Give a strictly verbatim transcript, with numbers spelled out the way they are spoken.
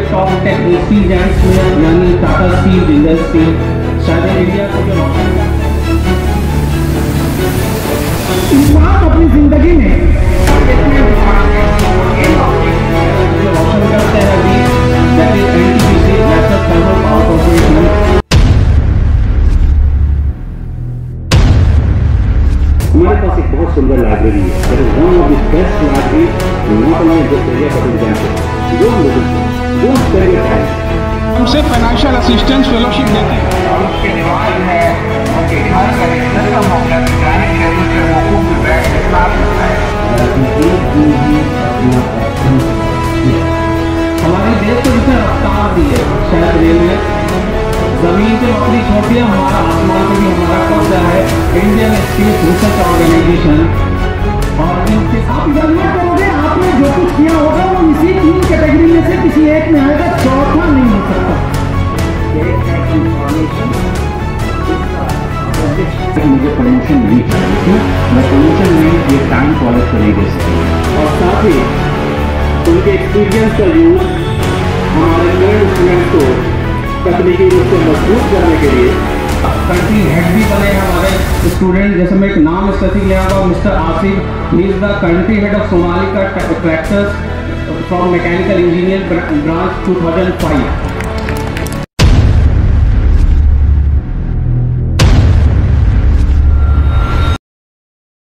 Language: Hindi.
टॉप टेक स्टील जायंट्स में यानी टाटा स्टील, जिंदल स्टील, शायद इंडिया को जो इस बात अपनी जिंदगी में जो रोशन करते हैं अभी, that is N T P C, national thermal power corporation. हमारे पास एक बहुत सुंदर लाइब्रेरी है, that is one of the best library not only in this area but in campus. जो हम लोग वो स्पेंड टाइम हमसे फाइनेंशियल असिस्टेंस फेलोशिप देते हैं और उसके दिमाग है उनके घर का रिश्ते का मौका जाने के लिए वो खूब बैठ के साथ होता है। हमारे देश को जिसने रफ्तार दी है, शायद रेलवे जमीन से नौकरी छोड़ दिया, हमारा आसमान पे भी हमारा कब्जा है, इंडियन स्पेस रिसर्च ऑर्गेनाइजेशन। और इनके आप इवेलुएट करोगे, आपने जो कुछ किया होगा वो इसी तीन कैटेगरी में से किसी एक में आएगा, चौथा नहीं हो सकता। मुझे प्रमोशन नहीं चाहिए, क्यों? मैं प्रमोशन नहीं ये टाइम कॉलेज करेंगे और साथ ही उनके एक्सपीरियंस का यूज हमारे नए स्टूडेंट को तकनीकी रूप से मजबूत करने के लिए कंट्री हेड भी बने हैं हमारे स्टूडेंट। जैसे मैं एक नाम स्पेसिफिक ले आऊँगा, mister Asif, he is the country head of Sonalika tractors from mechanical engineer branch two thousand five.